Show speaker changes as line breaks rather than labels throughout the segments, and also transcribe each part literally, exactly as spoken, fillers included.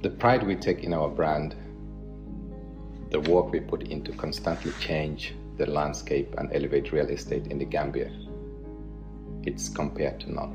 The pride we take in our brand, the work we put into constantly change the landscape and elevate real estate in the Gambia, it's compared to none.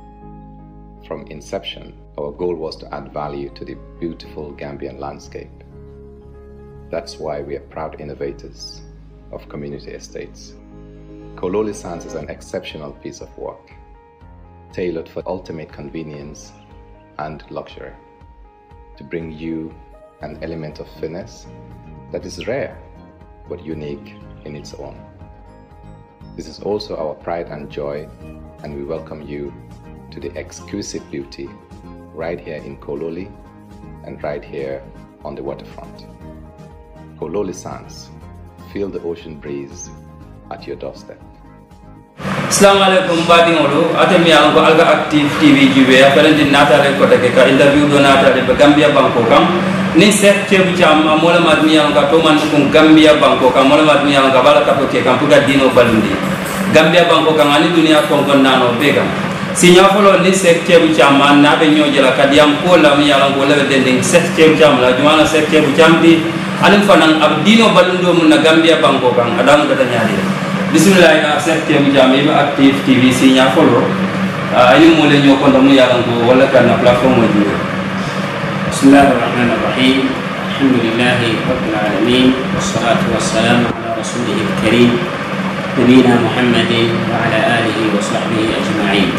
From inception, our goal was to add value to the beautiful Gambian landscape. That's why we are proud innovators of community estates. Kololi Sands is an exceptional piece of work, tailored for ultimate convenience and luxury, to bring you an element of finesse that is rare but unique in its own. This is also our pride and joy, and we welcome you to the exquisite beauty right here in Kololi and right here on the waterfront. Kololi Sands, feel the ocean breeze at your doorstep.
Assalamualaikum badingolo atemi yango alga active tv jibe afalandi natale ko take ka interview do natale be Gambia banko kam ni set chebu cham mola madmi yango to man ko Gambia banko kam mola madmi yango bala ka to ke kam puga dino balundi Gambia banko kam ani dunia ko gon nano bega sinya folo ni set chebu cham na be nyojela kadiam ko la mi yango le dending set chebu cham la jumana set chebu cham di alim fanan abdino balundo mun na Gambia banko kam adam gata nyaade Bismillah na accepte mu jami ba active tv sinya follow ini mo le ñoko ndamu yalan ko wala kan platform mo ji
Bismillahir Rahmanir Rahim Alhamdulillahi Rabbil Alamin wassalatu wassalamu ala rasulihil karim nabiyina Muhammadin wa ala alihi wa sahbihi ajma'in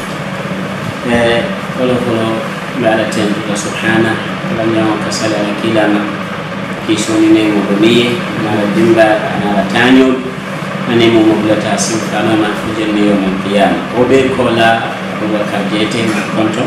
eh wala kono bala ten Allah subhanahu wa ta'ala kasala kilama kisoni ne mo domiye na dimba na tanyo ane mo mobilata sim kanama fujenne yom qiyam obe kola oba kajete ma konto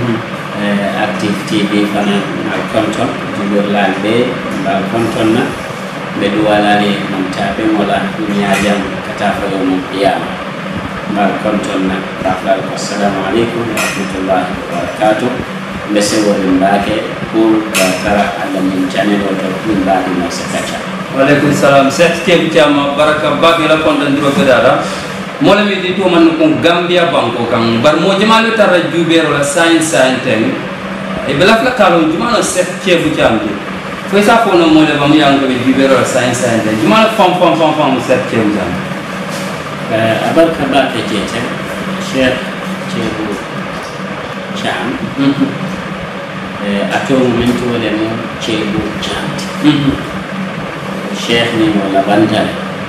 eh active tv fana ma konto jibor lalbe ba konto na be duwalale man tabe mola dunya jam kata fa yom qiyam ba konto na rafal assalamu alaikum wa rahmatullahi wa barakatuh mese worin baake pour tara alla min channel o to min baadi ma sakacha
Waalaikum salam set ke bichama baraka bagi la kondan diro kedara mola mi di to man ko Gambia banko kan bar mo jamalu tara jubero la science science e bela fla kalo jumano set ke bicham di ko sa ko no mola bam yang ko jubero la science science jumano fam fam fam fam set ke bicham
eh abarka ba ke jete sheikh chebu cham eh ato min to le mo chebu cham Sheikh ni wala bantale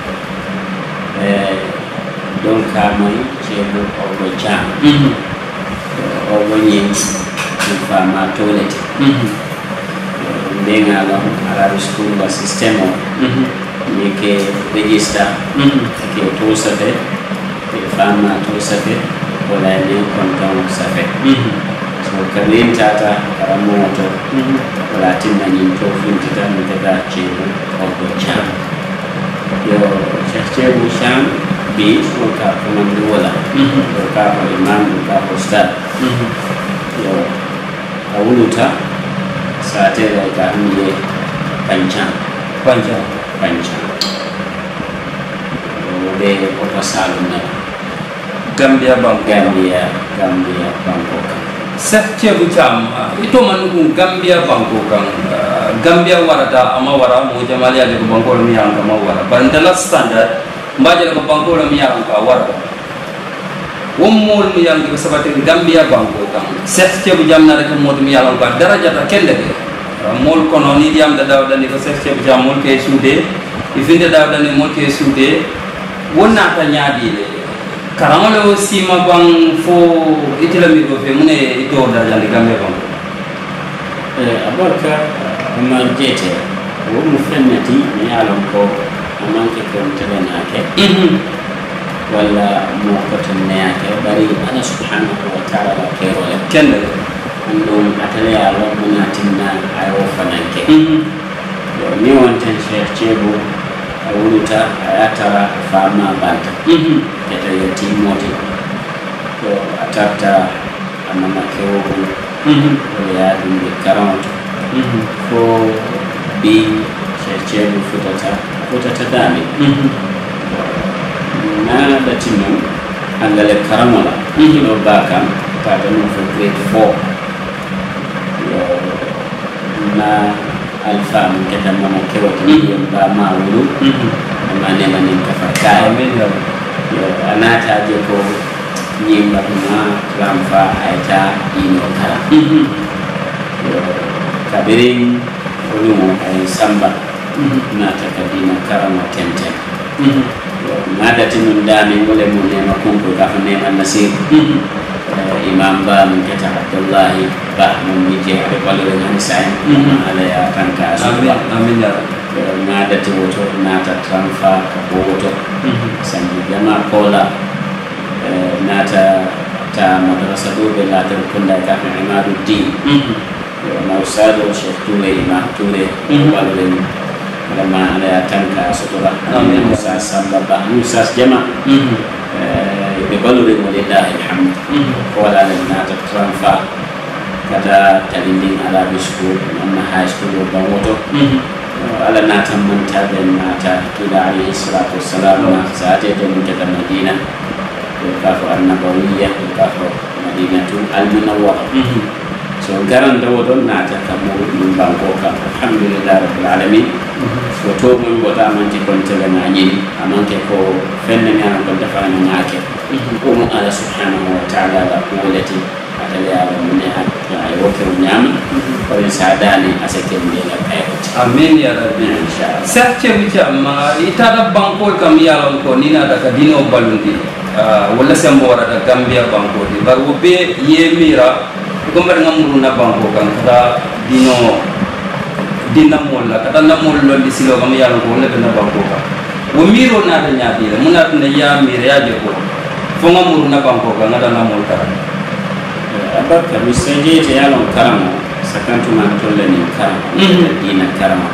eh don ka moy chebu ogo jam mhm ogo nyenti ni fama toilet mhm benga lo ala school wa system mhm ni ke register mhm ke to safe ke fama to safe wala ni konton safe mhm so kanin tata karamo to mhm wala tinna ni to fintita ni daga chebu ogo jam yo chebu sham bi so ka komando wala yo ka ko imam ka ko ustad yo awuluta saate la ka amye pancha
pancha
pancha yo be ko pasaluna
Gambia banko
Gambia Gambia banko
set chebu cham ito man ko Gambia banko kan Gambia warata ama wara mo jamali ale ko banko mi yang ma wara bandala standard mbaje ko banko mi yang ka wara wom mol mi yang ko sabate Gambia banko kan set chebu jam na rek mo mi yang ka daraja ta kende mol kono ni diam da daw dani ko set chebu jam mol ke suude ifinde daw dani mol ke suude wonna ta nyaadi le karamalo sima bang fo itila mi do fe mune ito da jali Gambia bang
eh abarka ma jete wo mu fennati mi alon ko amanke ko tabana ke mhm wala mo ko tanne ke bari ana subhanahu wa ta'ala ke wala kende andum atale alo munatinna ayo fananke mhm yo ni wonten sheikh chebu awuluta ayatara fama banta mhm kete yati moti to atata amama kewo mhm ya dum karanto mhm ko bi chechebu futata futata dami mhm na latino angale karamola mhm no baka ta no for grade four yo na alfa mun keta mama kewata ni ba ma wulu amma ne manin kafarka
amin ya
anata je ko ni ba ma ramfa aita ino kala kabirin olumu ay samba na takadina karama tenten nada tinun dami wala mun ne makunko ka fa ne man nasib imam ba mun keta abdullahi ba mun nije be balore nan sai ala ya tanka
amin amin ya
nada tiwoto nata transfer ka boto sanji jama kola nata ta madrasa do be la ta kunda ka fa imaduddin na usado Sheikh Ture Imam Ture balore lama ala ya tanka sutura amin musa sababa musa jama be balore mo lillahi alhamd wala lana ta transfer kada talindin ala bisku amma high school ba moto ala nata manta ben nata kila alayhi salatu wassalam na saate to mun ta Madina ka fa annabawiyya ka fa Madinatu al-Munawwara so garan da wodon nata kamo min banko ka alhamdulillah rabbil alamin woto mun bota man ti kon tele na nyini amanke ko fenne mi an ko dafa na ngake ko mun ala subhanahu wa ta'ala la quwwati atale ala mun ya ay woto nyam ko sadani asake mi la kay
amin ya rabbi inshallah sacce mi jamma itada banko kam yalon ko ni na daga dino balundi wala sembo wara da Gambia banko di baru be yemira gombar ngamuru na banko kan kada dino dina molla kada na mollo di silo kam yalla ko le na banko ka wo miro na da nyaati la munat na ya mira ya je ko fo ngamuru na banko ka ngada na mol ka
abaka misenje te yalla karamo sakantu man tolle ni karamo dina karamo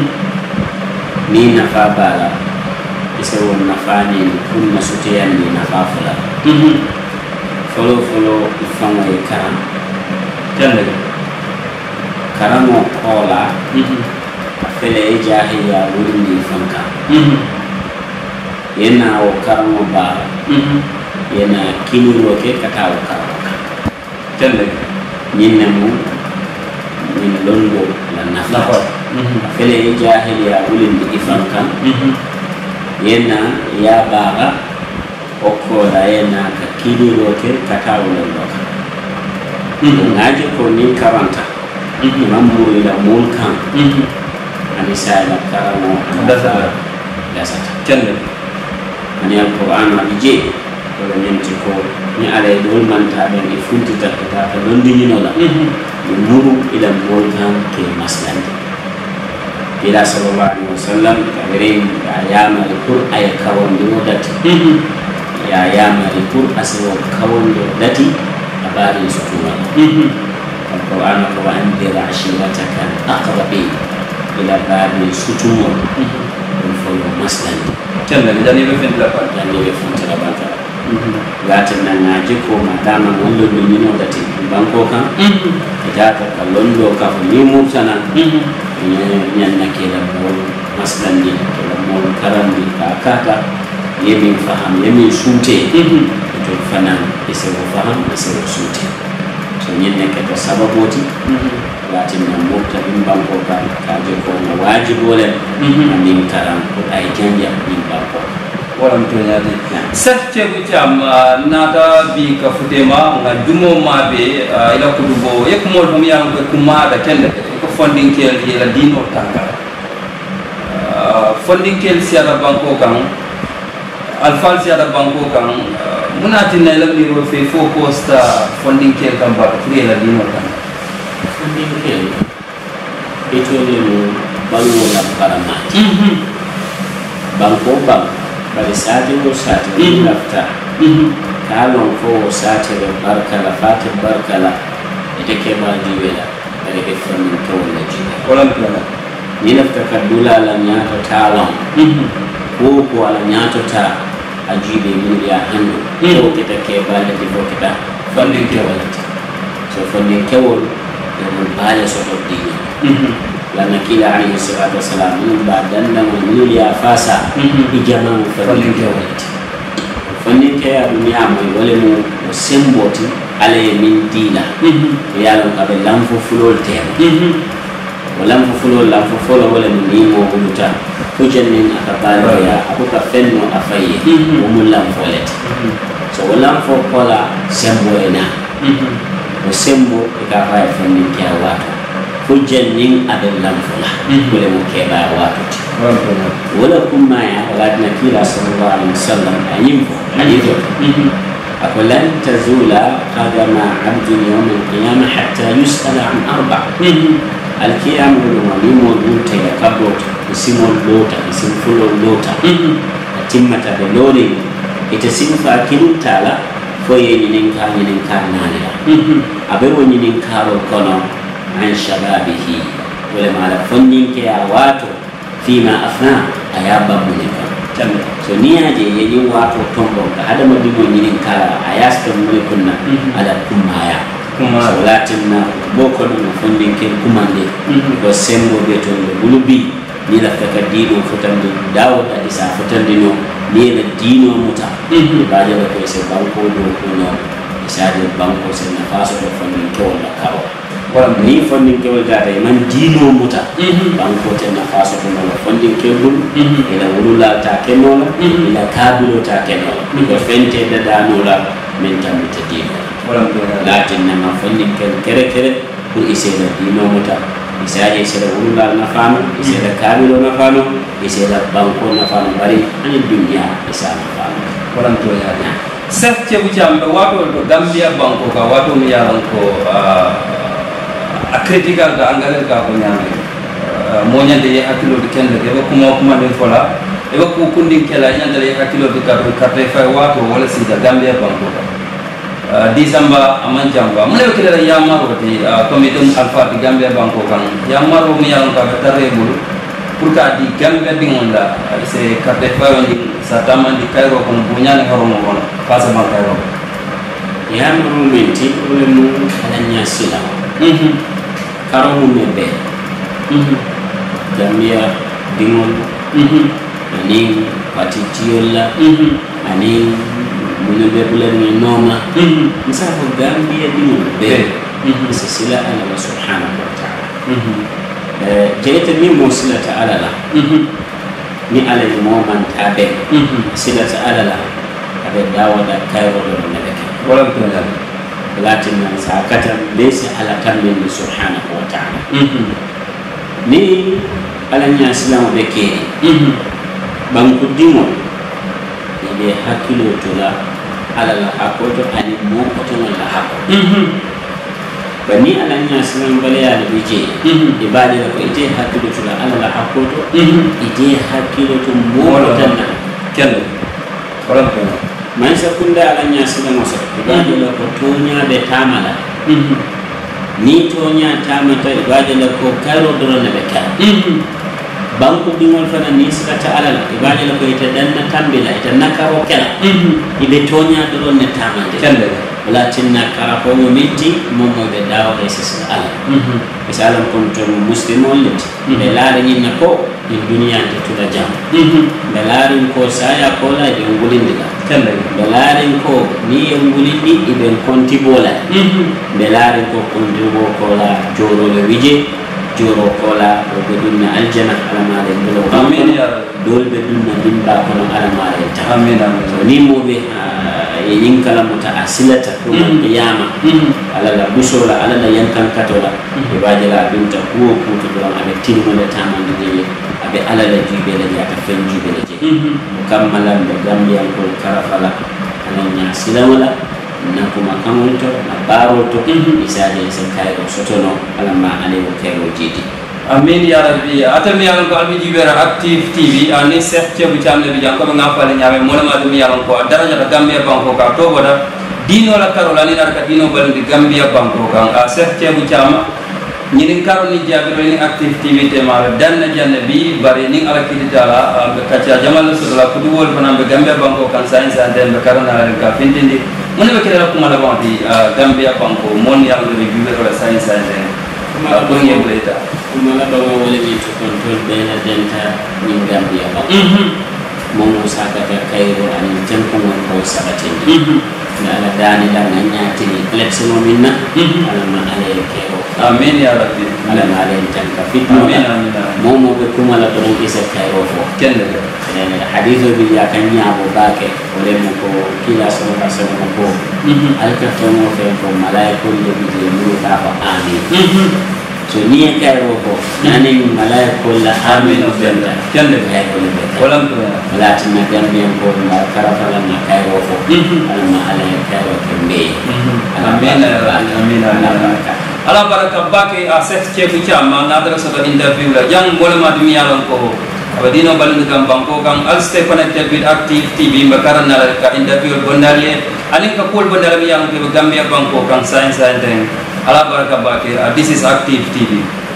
ni na fa bala ise won na fa ni kunna sutiyan ni na fa fula folo folo ifamo e karamo
jande
karamo kola fele jahiliya wurin di fanka yana o karamo ba yana kini roke kata o karamo
jande
nyinne mu min londo la nafa fele jahiliya wurin di fanka yana ya baga o kola yana ka kini roke kata o londo ngaje ko ni karanta mamuru ila mulkan ani sala karamo
dasara
dasata
jande
ani alquran wa je ko nyenti ko ni ala dol man ta ben e funti ta ta londi ni nola muru ila mulkan ke maslandi ila sallallahu alaihi wasallam kabirin ayama alqur ay kawon do dati ya ayama alqur aswo kawon do dati abari sutuma القرآن وأنذر عشيرتك الأقربين إلى باب سطور الفلو مثلا
جنة جاني بفنت لبان
جاني بفنت لبان لكن ناجيكو ما دام نولد منو داتي بانكو كان إجاتا كالوندو كافنيمو سنة نيانا كيلا مول مثلا دي كيلا مول كرم دي كاكاتا يمين فهم يمين سوتي يتول فنان يسيرو فهم يسيرو سوتي nyenne ke to sababoti latin na mota bin banko ka ka je ko na wajibo le min taram ko ay janja bin banko
wala mto nyaade sacce bi tam nada bi ka futema nga dumo mabe ila ko dubo yek mo dum yang ko kuma da kende ko funding kel ila dino tanga funding kel siara banko kan alfal siara banko kan munati na lam ni ro fe focus ta funding kel kan ba free la dino kan
funding kel itu ni balu la parama banko bang bari sati ko sati lafta kalon ko sati le barkala fati barkala ite ke ma diwela bari ke funding to la ji
wala mpana
ni lafta kadula la nyato talon ko ko ala nyato ta ajibe min ya hanno ko kita ke bale di ko kita funding kewal so funding kewal mo bale so to di la nakila alayhi salatu wassalam min ba danna min ya fasa ijama funding kewal funding kewal mi amoy wala mo semboti ale min dina ya lan ka be lamfo fulol tem ولم فلو لم فلو ولا مني مو بلوتا فجنن أكبر يا أبو كفن وأفيه وملام فولت so ولم فولا سمبو إنا وسمبو إكافا يفنن كيا واتو فجنن أدل لم فلا ولا مكيبا واتو ولا كما يا ولادنا كيلا صلى الله عليه وسلم أيمفو حديثه أقول لن تزول قدم عبد يوم القيامة حتى يسأل عن أربع القيام ولمن موجود يكبرت اسم اللوتا اسم فلو اللوتا تمت بلوري يتسم فاكين تالا فوي ينكا ينكا نانيا أبو ينكا ركنا عن شبابه ولما لفنين كياواتو فيما أفنى أيابا منكا so ni aje yayin wato tombo da hada madimo yinin kala ayasta mun kunna ala kumaya kuma salatin na boko no fundin ken kumande ko sembo beto bulubi ni la taka dino futande dawo da isa futande no ni la dino muta ba ja ko se banko do ko no isa de banko se na faso do fundin ko la kawo wala ni fundin ko da dai man dino muta banko te na faso do no fundin ke dum ila wulula ta kenola ila kabilo ta kenola ko fente da dano la men tamita dino wala latin na ma fundin ke kere kere ko ise da dino muta isaje ise da wulula na fano ise da kabilo na fano ise da banko na fano bari ani dunya isa na fano
wala to ya na sef ce bu jambe wato do Gambia banko ka wato mi yaron ko a critical ga angale ka ko nyame mo nyande ye hakilo de kende de ko kuma kuma de fola e ko ku kundi kala nyande ye hakilo de ka ka te fa wato wala si da Gambia banko ka December aman jamba mo le kala ya maro ti comité alpha di Gambia banko kan ya maro mi yaron ka tare bulu pour ka di Gambia di ngonda se ka te fa woni sa tamman di Cairo ko bunya ni horomo kono pasa ban Cairo
ya maro menti ole mu alanya sila mhm karo mu mebe mhm Gambia dingol mhm ani pati tiola mhm ani mune be bulan ni noma mhm misa ko Gambia dingol be mhm sila Allah subhanahu wa ta'ala mhm eh jeyta mi mo sila ta'ala la mhm ni ala mo man tabe mhm sila ta'ala la abe dawada Cairo do nabe wala ko la latin nan sakata laysa ala kamil subhanahu wa ta'ala ni alanya islam be ke banku dimo be hakilo to la ala la hakoto ani mo ko to la hako bani alanya islam bale ya be je ibade ko ite hakilo to la ala la hakoto ite hakilo to mo ko tan kendo wala ko man sakunda alanya sila mosa ibade la ko tonya be tamala ni tonya tamata ibade la ko karo doro na be ka banku dingol fana ni sila ta alala ibade la ko ita danna tambila ita nakaro kala ibe tonya doro na tamande kende wala tinna kara ko miti momo be dawo e sisa ala misalan kon to muslimon lit be laare ni nako ni duniya ta tuda jam be laare ko saya ko la de ngulindila kende be laare ko ni ngulindi ibe konti bola be laare ko konti bo ko la joro le wije joro ko la do be dunna aljana ala mare ngolo amin ya dol be dunna dimba ko ala mare ta amin amin ni mo be yin kala muta asilata ko qiyama ala la busola ala la yankan katola e bajala binta ko ko to do abe tinmo le tamande de abe ala la jibe la ya ta fen jibe la je kammala be Gambia ko karafala ananya silamala na kuma kamonto na baro to isaje se kayro sotono ala ma ale ko kayro jidi
amin ya rabbi atami yaron ko almi jibera active tv ani cheikh cebu chamne bi janko nga fale nyame mo ma dum yaron ko dara nya Gambia banko ka to boda dino la karol ani nar ka dino bal di Gambia banko ka a cheikh cebu chama ñini karol ni jabi ni active tv te ma dan na janne bi bari ni ala kiti dala be kacha jamal so la kudu wol fana be Gambia banko kan science and then be karona la ka fintindi mo ne be kala ko mala banti Gambia banko mon yaron be jibera la science and then ma ko ngi bleta
kuma la bawa wala ni to control bena denta ni Gambia ba momo saka ta Cairo ani tempo mon ko sabatin ala dani la nganyati election minna ala ma ale kero
amin ya rabbi
ala ma ale tanka fitno
amin amin
momo be kuma la to isa kero fo
kende
hadithu bi ya kanya bo bake ole mo ko kila sallallahu alaihi wasallam ko alka to mo fe ko malaikul bi jinu ta fa amin so ni kero fo nani malaikul la amin benda
kende
malaikul benda
wala to
wala tinna gambe ko ma karafala na kero fo ala ma ale kero kembe
amin amin amin ala baraka bake a set chefu chama na dara so interview la yang bola ma dumi yalon ko abadino balin kam banko kam al stay connected with active tv bakaran na ka interview bondalie anin ka kul bondal mi yang ke gambia banko kam science and ala baraka bake this is active tv